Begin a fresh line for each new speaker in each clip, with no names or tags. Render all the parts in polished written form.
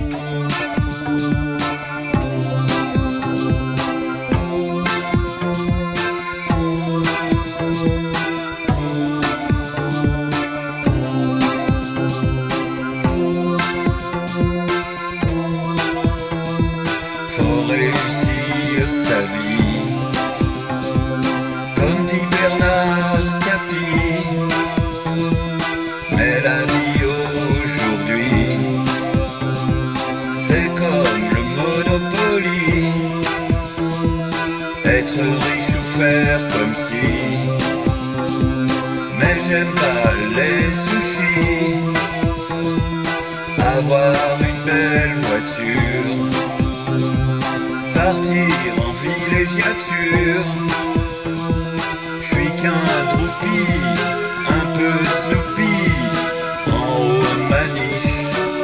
Faut réussir sa vie, comme dit Bernard Tapie. Mais la vie aujourd'hui, c'est comme le Monopoly. Être riche ou faire comme si. Mais j'aime pas les sushis. Avoir une belle voiture, partir en villégiature. J'suis qu'un droupi, un peu Snoopy, en haut de ma niche.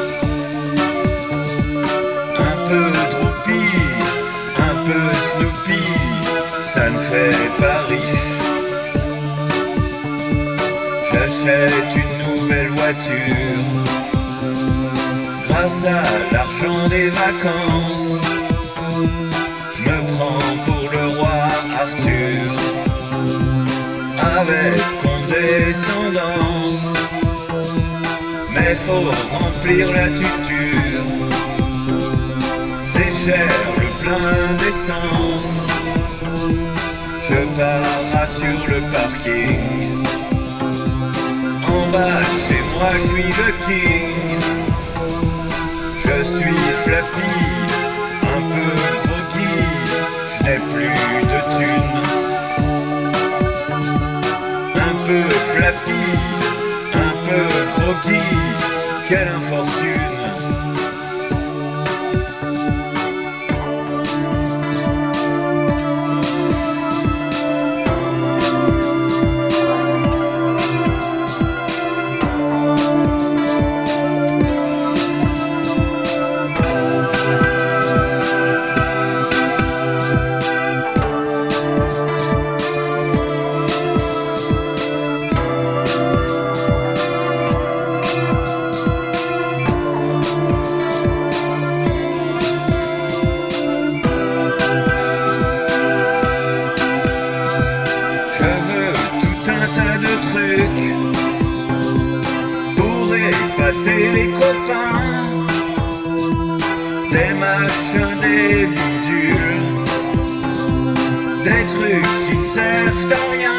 Un peu droupi, un peu Snoopy, ça ne fait pas riche. J'achète une nouvelle voiture grâce à l'argent des vacances. Je me prends pour le roi Arthur, avec condescendance. Mais faut remplir la tuture, c'est cher le plein d'essence. Je pars sur le parking, en bas chez moi je suis le king. Je suis flappy, un peu groggy, je n'ai plus de thunes. Un peu flappy, un peu groggy, quelle infortune. Pour épater les copains, des machins, des bidules, des trucs qui ne servent à rien.